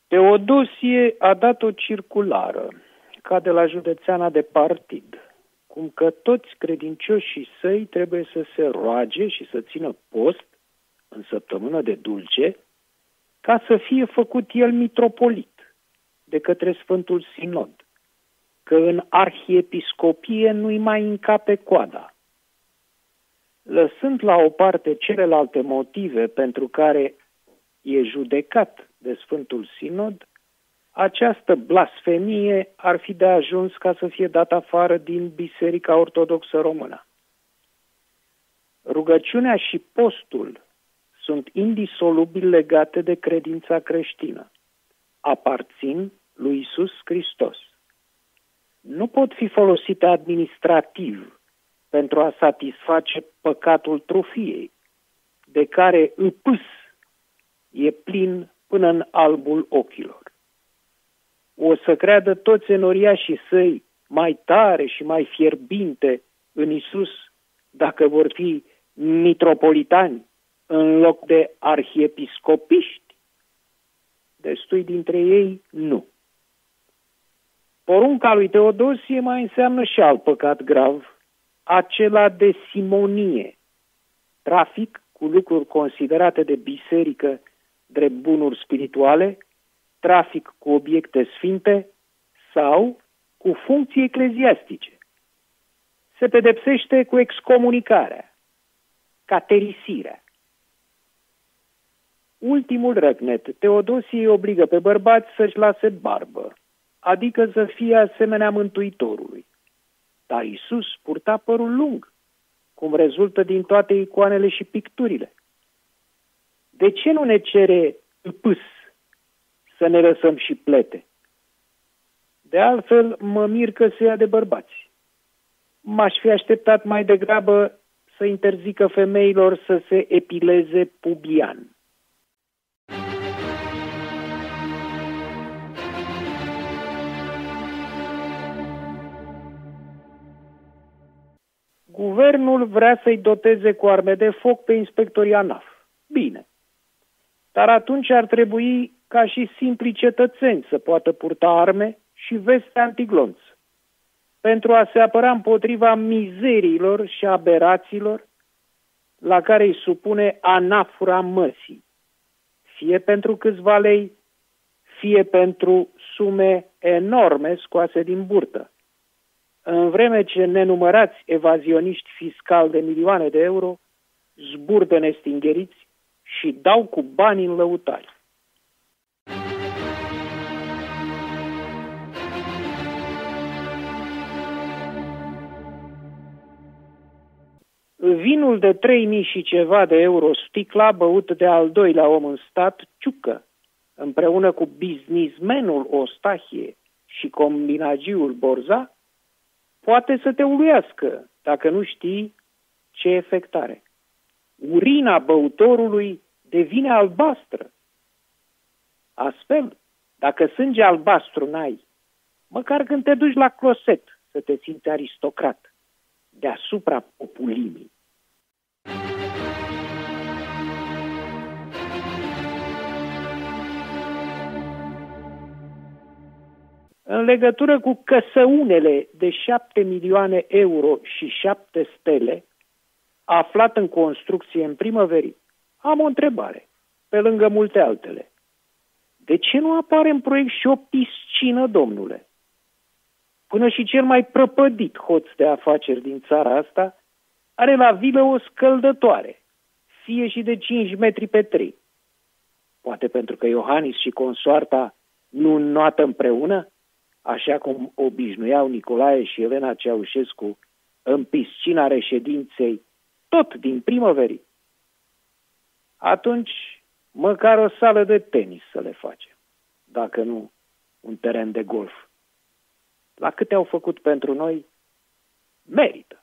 Teodosie a dat o circulară, ca de la județeana de partid, cum că toți credincioșii săi trebuie să se roage și să țină post în săptămână de dulce, ca să fie făcut el mitropolit de către Sfântul Sinod, că în arhiepiscopie nu-i mai încape coada. Lăsând la o parte celelalte motive pentru care e judecat de Sfântul Sinod, această blasfemie ar fi de ajuns ca să fie dat afară din Biserica Ortodoxă Română. Rugăciunea și postul sunt indisolubil legate de credința creștină. Aparțin lui Iisus Hristos. Nu pot fi folosite administrativ pentru a satisface păcatul trufiei, de care îpâs e plin până în albul ochilor. O să creadă toți enoriașii săi mai tare și mai fierbinte în Iisus dacă vor fi mitropolitani în loc de arhiepiscopiști? Destui dintre ei nu. Porunca lui Teodosie mai înseamnă și alt păcat grav, acela de simonie, trafic cu lucruri considerate de biserică drept bunuri spirituale, trafic cu obiecte sfinte sau cu funcții ecleziastice. Se pedepsește cu excomunicarea, caterisirea. Ultimul răgnet, Teodosie îi obligă pe bărbați să-și lase barbă, adică să fie asemenea Mântuitorului. Dar Iisus purta părul lung, cum rezultă din toate icoanele și picturile. De ce nu ne cere pâs să ne lăsăm și plete? De altfel, mă mir că se ia de bărbați. M-aș fi așteptat mai degrabă să interzică femeilor să se epileze pubian. Guvernul vrea să-i doteze cu arme de foc pe inspectorii ANAF. Bine. Dar atunci ar trebui ca și simpli cetățeni să poată purta arme și veste antiglonț, pentru a se apăra împotriva mizeriilor și aberațiilor la care îi supune anafura măsii, fie pentru câțiva lei, fie pentru sume enorme scoase din burtă, în vreme ce nenumărați evazioniști fiscali de milioane de euro zburdă nestingheriți și dau cu bani în lăutari. Vinul de 3.000 și ceva de euro sticla, băut de al doilea om în stat, Ciucă, împreună cu businessmenul Ostahie și combinagiul Borza, poate să te uluiască dacă nu știi ce efect are. Urina băutorului devine albastră. Astfel, dacă sânge albastru n-ai, măcar când te duci la closet să te simți aristocrat, deasupra populimii. În legătură cu căsăunele de 7 milioane euro și 7 stele, aflat în construcție în primăverii, am o întrebare, pe lângă multe altele. De ce nu apare în proiect și o piscină, domnule? Până și cel mai prăpădit hoț de afaceri din țara asta are la vilă o scăldătoare, fie și de 5 metri pe 3. Poate pentru că Iohannis și consoarta nu înnoată împreună, așa cum obișnuiau Nicolae și Elena Ceaușescu în piscina reședinței, tot din primăverii. Atunci, măcar o sală de tenis să le facem, dacă nu un teren de golf. La câte au făcut pentru noi, merită.